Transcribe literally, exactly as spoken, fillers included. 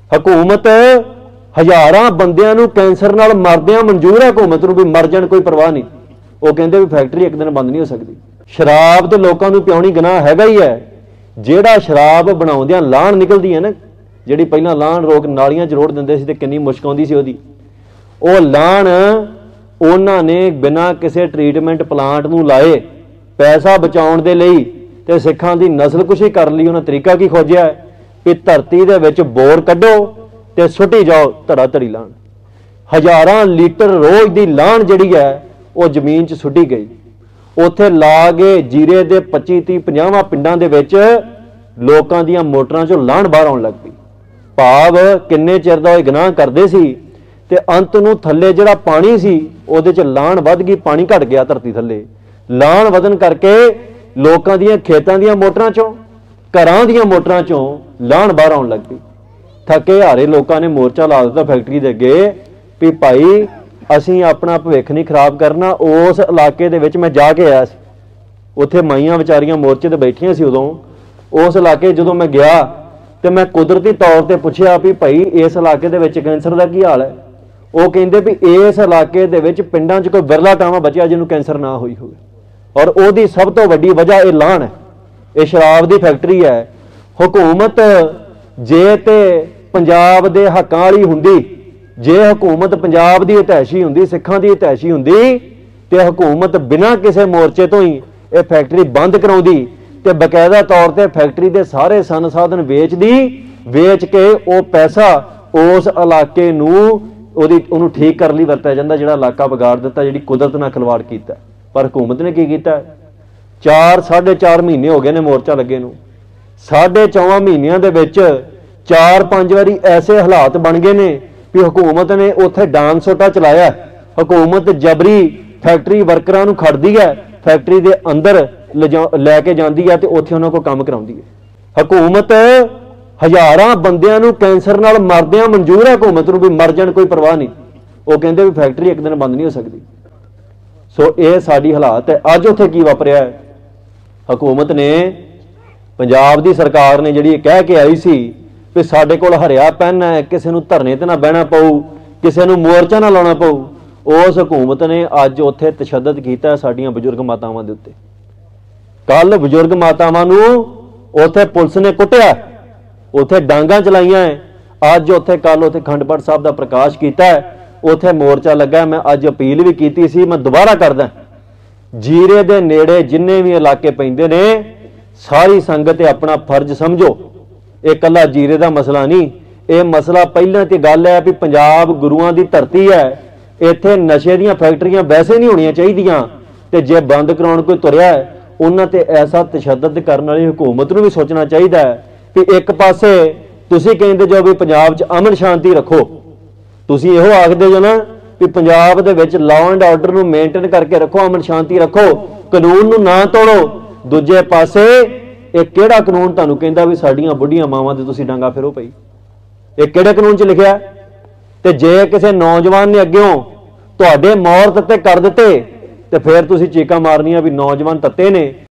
हुकूमत हज़ारां बंदियां नूं कैंसर नाल मरदियां मंजूर है, हुकूमत नूं भी मर जाण कोई परवाह नहीं। वो कहंदे भी फैक्ट्री एक दिन बंद नहीं हो सकती। शराब तो लोगों नूं पियाउणी गुनाह हैगा ही है। जिहड़ा शराब बनाउंदियां लाहण निकलदी है ना, जिहड़ी पहिलां लाहण रोक नालियां च रोड़ दिंदे सी ते किन्नी मुश्क आउंदी सी ओहदी, ਉਹ ਲਾਣ ਉਹਨਾਂ ਨੇ बिना किसी ट्रीटमेंट प्लांट ਨੂੰ ਲਾਏ पैसा बचाउण दे लई ते सिखां दी नस्लकुशी कर लई। उन्हां तरीका की खोजिया कि धरती दे विच बोर कड्डो ते सुट्टी जाओ धड़ा धड़ी लाण। हज़ारां लीटर रोज़ दी लाण जिहड़ी है वो जमीन च सुट्टी गई। उत्थे ला के जीरे दे पच्ची तीह पचास पिंडां दे विच लोकां दीयां मोटरां चों लाण बाहर आउण लग पई। भाव किन्ने चिर दा गनाह करदे सी ते अंत नूं थल्ले जिहड़ा पानी सी उहदे च लाण वध गई, पानी घट गया धरती थल्ले। लाण वधन करके लोकां दीयां खेतां दीयां मोटरां चों घरां दीयां मोटरां चों लाण बाहर आउण लग पई। थके हारे लोकां ने मोर्चा ला दित्ता फैक्ट्री दे अगे भी भाई असीं अपना भविख नहीं खराब करना। उस इलाके दे विच मैं जाके आया सी, उत्थे माईयां विचारियां मोर्चे ते बैठियां सी। उदों उस इलाके जदों मैं गया तो मैं कुदरती तौर पर पुछया भी भाई इस इलाके दे विच कैंसर का की हाल है। वो कहते भी इस इलाके दे विच पिंडां च कोई बिरला टावा बचिया जिन्होंने कैंसर ना हुई हो, और उहदी सब तो वड्डी वजह यह लाहण है, ये शराब की फैक्ट्री है। हुकूमत जे ते पंजाब दे हक्कां वाली हुंदी, जे हुकूमत पंजाब की हितैषी हुंदी, सिखां की हितैषी हुंदी ते हुकूमत बिना किसी मोर्चे तो ही ये फैक्ट्री बंद कराउंदी ते बकायदा तौर पर फैक्ट्री के सारे सन साधन वेचदी, वेच के वो पैसा उस इलाके नूं ਉਹਦੀ ਉਹਨੂੰ ठीक कर ਲਈ ਵਰਤਿਆ ਜਾਂਦਾ, ਜਿਹੜਾ ਇਲਾਕਾ ਵਿਗਾੜ ਦਿੱਤਾ, ਜਿਹੜੀ ਕੁਦਰਤ ਨਾਲ ਖਿਲਵਾੜ ਕੀਤਾ। ਪਰ हुकूमत ने की ਕੀਤਾ? चार साढ़े चार महीने हो गए ने मोर्चा लगे नूं। साढ़े चौवां महीनों के विच चार पांच बारी ऐसे हालात बन गए ने भी हुकूमत ने उत्थे डांग सोटा चलाया। हुकूमत जबरी फैक्ट्री वर्करां नूं खड़दी है, फैक्ट्री के अंदर लैके जाती है तो उत्थे उन्हां कोल काम कराउंदी है। हुकूमत हज़ारां बंदियां नूं कैंसर नाल मरदियां मंजूर है, हुकूमत नूं भी मर जाण कोई परवाह नहीं। वो कहंदे भी फैक्ट्री एक दिन बंद नहीं हो सकती। सो ये साडी हालात है। अज उत्थे की वापरिया है? हुकूमत ने पंजाब दी सरकार ने जिहड़ी कह के आई सी भी साडे कोल हरिया पैन है, किसी नूं धरने ते ना बहना पऊ, किसी नूं मोर्चा ना लाउणा पऊ, उस हुकूमत ने अज उत्थे तशद्दद कीता साडीआं बजुर्ग मातावां दे उत्ते। कल बजुर्ग मातावां नूं उत्थे पुलिस ने कुੱਟਿਆ, उत्थे डांगा चलाइया है। अज उत्थे कल उत्थे अखंड पाठ साहब का प्रकाश किया है, उत्थे मोर्चा लगा। मैं अज अपील भी की सी, मैं दोबारा करदा, जीरे दे नेड़े जिन्ने भी इलाके पैंदे ने सारी संगत अपना फर्ज समझो। ये कला जीरे का मसला नहीं, ये मसला पहले तो गल है भी पंजाब गुरुआं की धरती है, इत्थे नशे दीयां फैक्ट्रियां वैसे नहीं होनियां चाहीदियां, ते जे बंद कराउण कोई तुरिया है उन्हां ते ऐसा तशद्दद करन वाली हुकूमत नूं भी सोचना चाहिए कि एक पासे तुसीं कहंदे जो भी पंजाब च अमन शांति रखो, तुसीं इहो आखदे जो ना कि पंजाब दे विच लॉ एंड ऑर्डर नूं मेनटेन करके रखो, अमन शांति रखो, कानून नूं ना तोड़ो। दूजे पासे ये किहड़ा कानून तुहानूं कहंदा भी साडीआं बुढ़ियां मावां ते तुसीं डांगा फिरो पई? ये किहड़े कानून च लिखिआ? ते जे किसी नौजवान ने अग्गों तुहाडे मौर तत्ते कर दित्ते ते फिर तुसीं चीकां मारनियां भी नौजवान तत्ते ने।